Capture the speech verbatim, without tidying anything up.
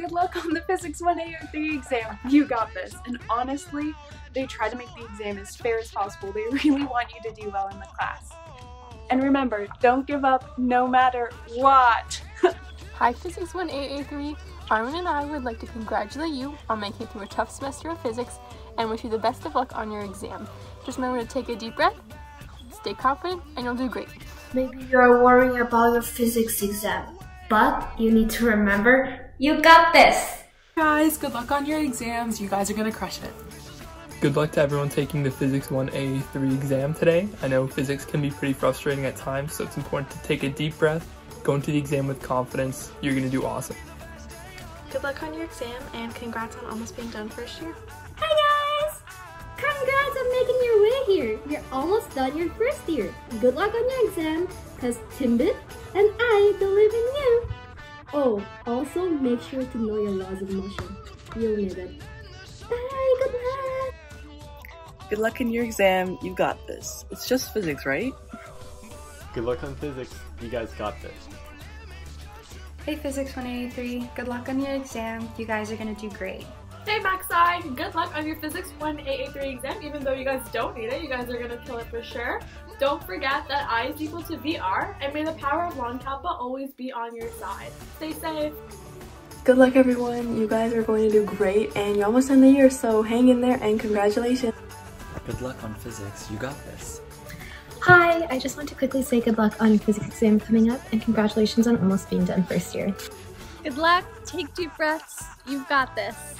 good luck on the Physics one A or three exam. You got this. And honestly, they try to make the exam as fair as possible. They really want you to do well in the class. And remember, don't give up no matter what. Hi Physics one A A three, Armin and I would like to congratulate you on making it through a tough semester of physics and wish you the best of luck on your exam. Just remember to take a deep breath, stay confident, and you'll do great. Maybe you're worrying about your physics exam, but you need to remember, you got this! Guys, good luck on your exams. You guys are gonna crush it. Good luck to everyone taking the Physics one A three exam today. I know physics can be pretty frustrating at times, so it's important to take a deep breath, go into the exam with confidence. You're gonna do awesome. Good luck on your exam and congrats on almost being done first year. Hi guys! Congrats on making your way here! You're almost done your first year. Good luck on your exam, cause Timbit and I believe in you! Oh, also make sure to know your laws of motion. You'll need it. Bye! Good luck! Good luck in your exam, you got this. It's just physics, right? Good luck on physics, you guys got this. Hey Physics one A three, good luck on your exam. You guys are gonna do great. Hey Backside, good luck on your Physics one A A three exam, even though you guys don't need it. You guys are gonna kill it for sure. Don't forget that I is equal to V R, and may the power of Long Kappa always be on your side. Stay safe. Good luck everyone, you guys are going to do great, and you're almost in the year, so hang in there and congratulations. Good luck on physics, you got this. Hi, I just want to quickly say good luck on your physics exam coming up and congratulations on almost being done first year. Good luck, take deep breaths, you've got this.